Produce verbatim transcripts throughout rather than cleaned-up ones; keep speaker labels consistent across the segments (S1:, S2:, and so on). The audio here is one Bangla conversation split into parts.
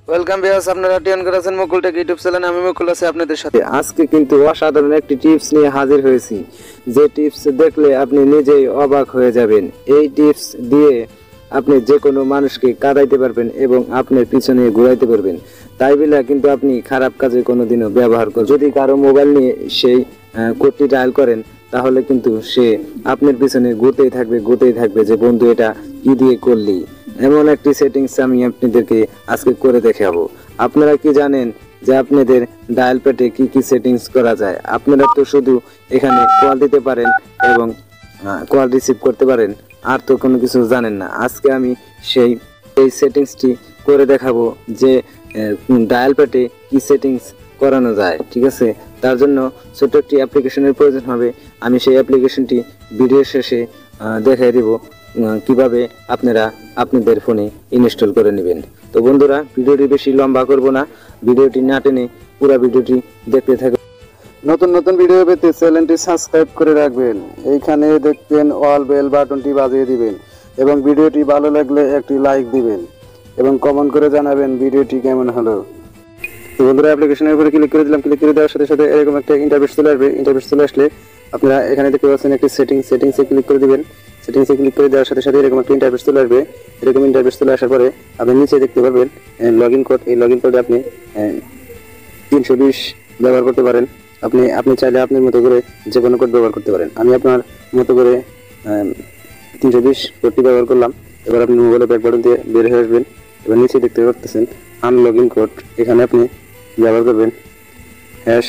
S1: ওয়েলকাম ভিউয়ার্স, আপনারা টিউন করেছেন মুকুল টেক ইউটিউব চ্যানেলে। আমি মুকুল আছি আপনাদের সাথে। আজকে কিন্তু অসাধারণ একটি টিপস নিয়ে হাজির হয়েছি, যে টিপস দেখলে আপনি নিজেই অবাক হয়ে যাবেন। এই টিপস দিয়ে আপনি যে কোনো মানুষকে কাঁদাইতে পারবেন এবং আপনার পিছনে ঘুরাইতে পারবেন। তাই বলে কিন্তু আপনি খারাপ কাজে কোনোদিনও ব্যবহার করবেন। যদি কারো মোবাইল নিয়ে সেই কোডটি ডায়াল করেন, তাহলে কিন্তু সে আপনার পিছনে ঘুরতেই থাকবে ঘুরতেই থাকবে যে বন্ধু এটা কি দিয়ে করলি। এমন একটি সেটিংস আমি আপনাদেরকে আজকে করে দেখাবো। আপনারা কি জানেন যে আপনাদের ডায়াল প্যাডে কি কি সেটিংস করা যায়? আপনারা তো শুধু এখানে কল দিতে পারেন এবং কল রিসিভ করতে পারেন, আর তো কোনো কিছু জানেন না। আজকে আমি সেই এই সেটিংসটি করে দেখাবো যে ডায়াল প্যাডে কি সেটিংস করানো যায়। ঠিক আছে, তার জন্য ছোট একটি অ্যাপ্লিকেশনের প্রয়োজন হবে। আমি সেই অ্যাপ্লিকেশনটি ভিডিও শেষে দেখাই দেব কিভাবে আপনারা আপনাদের ফোনে ইনস্টল করে নেবেন। তো বন্ধুরা, ভিডিওটি বেশি লম্বা করব না, ভিডিওটি না টেনে পুরো ভিডিওটি দেখতে থাকুন। নতুন নতুন ভিডিও পেতে চ্যানেলটি সাবস্ক্রাইব করে রাখবেন। এইখানে দেখবেন অল বেল বাটনটি বাজিয়ে দিবেন এবং ভিডিওটি ভালো লাগলে একটি লাইক দিবেন এবং কমেন্ট করে জানাবেন ভিডিওটি কেমন হলো। তো বন্ধুরা, অ্যাপ্লিকেশনের উপরে ক্লিক করে দিলাম। ক্লিক করে দেওয়ার সাথে সাথে এরকম একটা ইন্টারফেস চলে আসবে। ইন্টারফেস চলে আসলে আপনারা এখানে দেখতে পাচ্ছেন একটি সেটিংস, সেটিংসে ক্লিক করে দিবেন। সেটিংসে ক্লিক করে দেওয়ার সাথে সাথে এরকম একটা ইন্টারফেস চলে আসবে। এরকম ইন্টারফেস চলে আসার পরে আপনি নিচে দেখতে পারবেন লগ ইন কোড। এই লগ ইন কোডে আপনি তিনশো বিশ ব্যবহার করতে পারেন। আপনি আপনি চাইলে আপনার মতো করে যে কোনো কোড ব্যবহার করতে পারেন। আমি আপনার মতো করে তিনশো বিশ কোডটি ব্যবহার করলাম। এবার আপনি মোবাইলে ব্যাক বাটন দিয়ে বের হয়ে আসবেন। এবার নিচে দেখতে পাচ্ছেন আনলগ ইন কোড। এখানে আপনি ব্যবহার করবেন হ্যাশ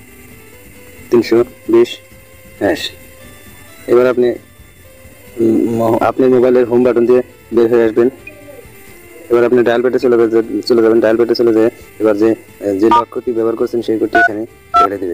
S1: তিনশো বিশ হ্যাশ। এবার আপনি আপনার মোবাইলের হোম বাটন দিয়ে বের হয়ে আসবেন। এবার আপনি ডায়াল প্যাডে চলে চলে যাবেন। ডায়াল প্যাডে চলে যেয়ে এবার যে যে লক কোডটি ব্যবহার করছেন সেই কোডটি এখানে ঢেলে দেবেন।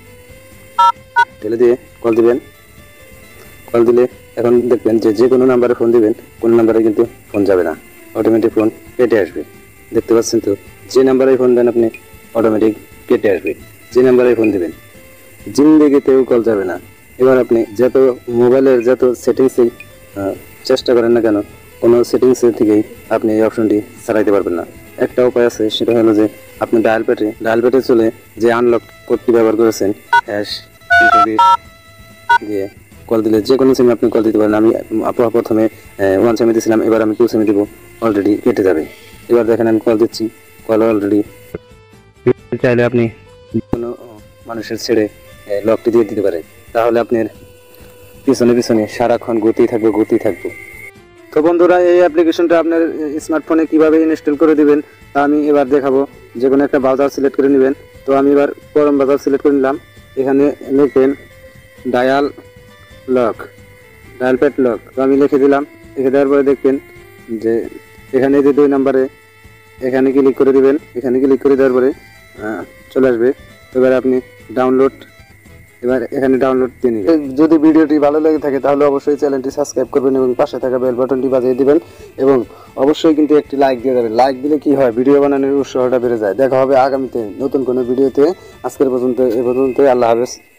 S1: ঢেলে দিয়ে কল দিবেন। কল দিলে এখন দেখবেন যে যে কোনো নাম্বারে ফোন দিবেন, কোনো নাম্বারে কিন্তু ফোন যাবে না, অটোমেটিক ফোন কেটে আসবে। দেখতে পাচ্ছেন তো, যে নাম্বারে ফোন দেন আপনি অটোমেটিক কেটে আসবে। যে নাম্বারে ফোন দিবেন জিন্দেগিতেও কল যাবে না। এবার আপনি যত মোবাইলের যত সেটিংসে চেষ্টা করেন না কেন, কোনো সেটিংসের থেকেই আপনি এই অপশনটি ছাড়াইতে পারবেন না। একটা উপায় আছে, সেটা হলো যে আপনি ডায়াল প্যাডে ডায়াল প্যাডে চলে যে আনলক কোডটি ব্যবহার করেছেন হ্যাশ তিনশো বিশ দিয়ে কল দিলে যে কোনো সিমে আপনি কল দিতে পারেন। আমি প্রথমে ওয়ান সিমে দিয়েছিলাম, এবার আমি টু সিমে দিব, অলরেডি কেটে যাবে। এবার দেখেন আমি কল দিচ্ছি, কল অলরেডি। চাইলে আপনি কোনো মানুষের ছেড়ে লকটি দিয়ে দিতে পারেন, তাহলে আপনার পিছনে পিছনে সারাক্ষণ ঘুরতেই থাকবে ঘুরতেই থাকবে। তো বন্ধুরা, এই অ্যাপ্লিকেশনটা আপনার স্মার্টফোনে কিভাবে ইনস্টল করে দিবেন তা আমি এবার দেখাবো। যে কোনো একটা ব্রাউজার সিলেক্ট করে নেবেন। তো আমি এবার ক্রোম ব্রাউজার সিলেক্ট করে নিলাম। এখানে লিখবেন dial lock, dial pad lock. তো আমি লিখে দিলাম। লিখে দেওয়ার পরে দেখবেন যে এখানে যে দুই নম্বরে এখানে ক্লিক করে দিবেন। এখানে ক্লিক করে দেওয়ার পরে চলে আসবে। তো এবার আপনি ডাউনলোড, এবার এখানে ডাউনলোড দিয়ে নেবেন। যদি ভিডিওটি ভালো লেগে থাকে তাহলে অবশ্যই চ্যানেলটি সাবস্ক্রাইব করবেন এবং পাশে থাকা বেল বাটনটি বাজিয়ে দিবেন এবং অবশ্যই কিন্তু একটি লাইক দিয়ে দেবেন। লাইক দিলে কি হয়, ভিডিও বানানোর উৎসাহটা বেড়ে যায়। দেখা হবে আগামীতে নতুন কোনো ভিডিওতে। আজকের পর্যন্ত এ পর্যন্ত, আল্লাহ হাফেজ।